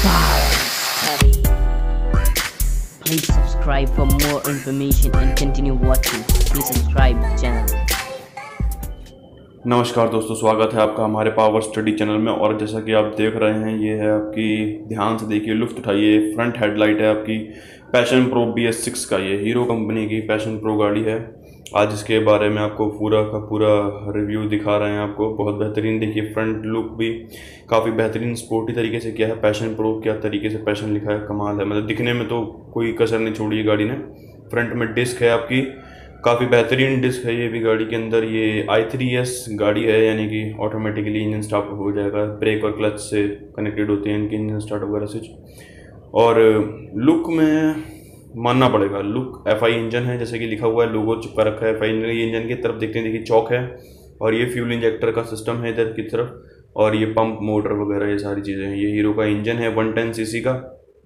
Study. Please subscribe for more information and continue watching. Please subscribe the channel. नमस्कार दोस्तों, स्वागत है आपका हमारे पावर स्टडी चैनल में। और जैसा कि आप देख रहे हैं, ये है आपकी, ध्यान से देखिए, लुत्फ उठाइए। फ्रंट हेडलाइट है आपकी पैशन प्रो BS6 का। ये हीरो कंपनी की पैशन प्रो गाड़ी है। आज इसके बारे में आपको पूरा का पूरा रिव्यू दिखा रहे हैं आपको। बहुत बेहतरीन देखिए, फ्रंट लुक भी काफ़ी बेहतरीन स्पोर्टी तरीके से किया है। पैशन प्रो क्या तरीके से पैशन लिखा है, कमाल है। मतलब दिखने में तो कोई कसर नहीं छोड़ी है गाड़ी ने। फ्रंट में डिस्क है आपकी, काफ़ी बेहतरीन डिस्क है ये भी गाड़ी के अंदर। ये i3S गाड़ी है, यानी कि ऑटोमेटिकली इंजन स्टार्ट हो जाएगा। ब्रेक और क्लच से कनेक्टेड होते हैं इनके इंजन स्टार्ट वगैरह स्विच। और लुक में मानना पड़ेगा, लुक FI इंजन है, जैसे कि लिखा हुआ है, लोगो चिपका रखा है FI इंजन। ये इंजन की तरफ देखते हैं, देखिए चौक है। और ये फ्यूल इंजेक्टर का सिस्टम है इधर की तरफ, और ये पंप मोटर वगैरह ये सारी चीज़ें हैं। ये हीरो का इंजन है 110 cc का,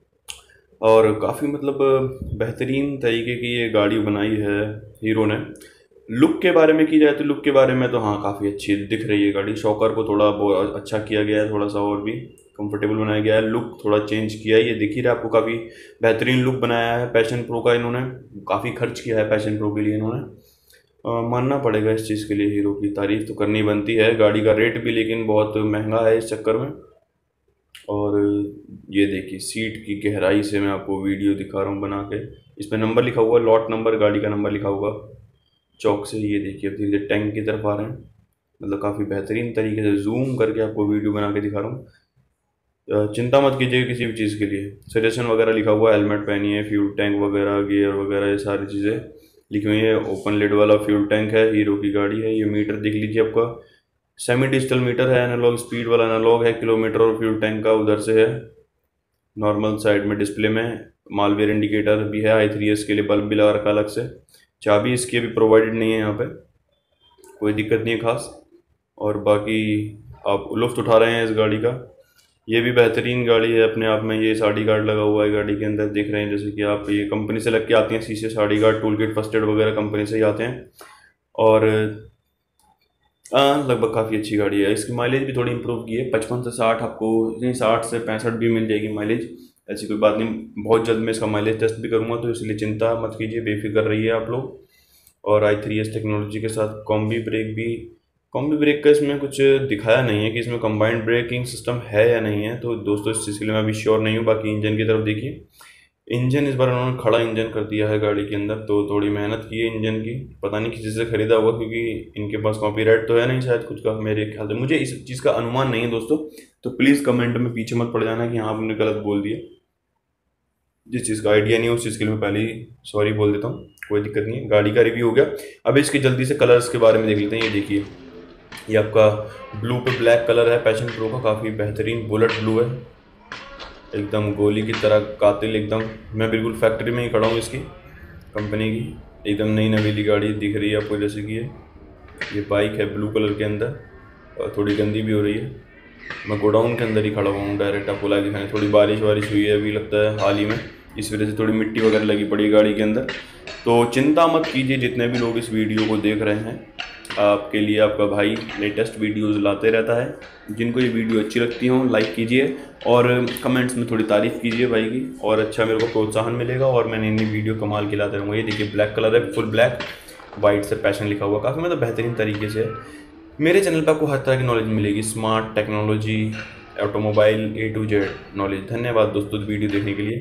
और काफ़ी मतलब बेहतरीन तरीके की ये गाड़ी बनाई है हीरो ने। लुक के बारे में की जाए तो लुक के बारे में तो हाँ, काफ़ी अच्छी दिख रही है गाड़ी। शॉकर को थोड़ा बहुत अच्छा किया गया है, थोड़ा सा और भी कंफर्टेबल बनाया गया है। लुक थोड़ा चेंज किया है, ये दिख ही रहा है आपको। काफ़ी बेहतरीन लुक बनाया है पैशन प्रो का। इन्होंने काफ़ी खर्च किया है पैशन प्रो के लिए इन्होंने। मानना पड़ेगा इस चीज़ के लिए, हीरो की तारीफ़ तो करनी बनती है। गाड़ी का रेट भी लेकिन बहुत महंगा है इस चक्कर में। और ये देखिए, सीट की गहराई से मैं आपको वीडियो दिखा रहा हूँ बना के। इस पर नंबर लिखा हुआ, लॉट नंबर, गाड़ी का नंबर लिखा हुआ चौक से। ये देखिए, अब धीरे धीरे टैंक की तरफ आ रहे हैं। मतलब काफ़ी बेहतरीन तरीके से जूम करके आपको वीडियो बना के दिखा रहा हूँ। चिंता मत कीजिएगा किसी भी चीज़ के लिए। सजेशन वगैरह लिखा हुआ है, हेलमेट पहनिए, फ्यूल टैंक वगैरह, गियर वगैरह, ये सारी चीज़ें लिखी हुई है। ओपन लिड वाला फ्यूल टैंक है, हीरो की गाड़ी है। ये मीटर देख लीजिए, आपका सेमी डिजिटल मीटर है, एनालॉग स्पीड वाला एनालॉग है। किलोमीटर और फ्यूल टैंक का उधर से है। नॉर्मल साइड में डिस्प्ले में मालवेयर इंडिकेटर भी है। i3S के लिए बल्ब भी लगा रखा अलग से। चाबी इसकी अभी प्रोवाइडेड नहीं है यहाँ पे, कोई दिक्कत नहीं है खास। और बाकी आप लुत्फ उठा रहे हैं इस गाड़ी का। ये भी बेहतरीन गाड़ी है अपने आप में। ये साडी गार्ड लगा हुआ है गाड़ी के अंदर, देख रहे हैं जैसे कि आप। ये कंपनी से लग के आती हैं शीशे, sari guard, tool kit, first aid वगैरह कंपनी से ही आते हैं। और लगभग काफ़ी अच्छी गाड़ी है। इसकी माइलेज भी थोड़ी इंप्रूव की है, 55 से 60 आपको, नहीं 60 से 65 भी मिल जाएगी माइलेज। ऐसी कोई बात नहीं। बहुत जल्द मैं इसका माइलेज टेस्ट भी करूँगा, तो इसलिए चिंता मत कीजिए, बेफिक्र रहिए आप लोग। और i3S टेक्नोलॉजी के साथ कॉम्बी ब्रेक का इसमें कुछ दिखाया नहीं है कि इसमें कंबाइंड ब्रेकिंग सिस्टम है या नहीं है। तो दोस्तों, इस चीज़ के लिए मैं अभी श्योर नहीं हूँ। बाकी इंजन की तरफ देखिए, इंजन इस बार उन्होंने खड़ा इंजन कर दिया है गाड़ी के अंदर, तो थोड़ी मेहनत की है इंजन की। पता नहीं किसी से ख़रीदा होगा, क्योंकि इनके पास कॉपीराइट तो है नहीं शायद कुछ का, मेरे ख्याल से। मुझे इस चीज़ का अनुमान नहीं है दोस्तों, तो प्लीज़ कमेंट में पीछे मत पड़ जाना कि हाँ आपने गलत बोल दिया। जिस चीज़ का आइडिया नहीं है उस चीज़ के लिए मैं पहले ही सॉरी बोल देता हूँ, कोई दिक्कत नहीं है। गाड़ी का रिव्यू हो गया। अब इसके जल्दी से कलर्स के बारे में देख लेते हैं। ये देखिए, ये आपका ब्लू पे ब्लैक कलर है पैशन प्रो का, काफ़ी बेहतरीन बुलेट ब्लू है, एकदम गोली की तरह कातिल एकदम। मैं बिल्कुल फैक्ट्री में ही खड़ा हूँ इसकी कंपनी की। एकदम नई नवीली गाड़ी दिख रही है आपको, जैसे कि ये बाइक है ब्लू कलर के अंदर, और थोड़ी गंदी भी हो रही है। मैं गोडाउन के अंदर ही खड़ा हुआ हूँ, डायरेक्ट आपको लाइव दिखाने। थोड़ी बारिश वारिश हुई है अभी, लगता है हाल ही में, इस वजह से थोड़ी मिट्टी वगैरह लगी पड़ी है गाड़ी के अंदर। तो चिंता मत कीजिए, जितने भी लोग इस वीडियो को देख रहे हैं, आपके लिए आपका भाई लेटेस्ट वीडियोज़ लाते रहता है। जिनको ये वीडियो अच्छी लगती हो, लाइक कीजिए और कमेंट्स में थोड़ी तारीफ़ कीजिए भाई की, और अच्छा मेरे को प्रोत्साहन मिलेगा। और मैं नई वीडियो कमाल की लाते रहूँगा। ये देखिए, ब्लैक कलर है, फुल ब्लैक, वाइट से पैशन लिखा हुआ, काफ़ी मतलब बेहतरीन तरीके से। मेरे चैनल पर आपको हर तरह की नॉलेज मिलेगी, smart technology, automobile, A to Z knowledge. धन्यवाद दोस्तों वीडियो देखने के लिए।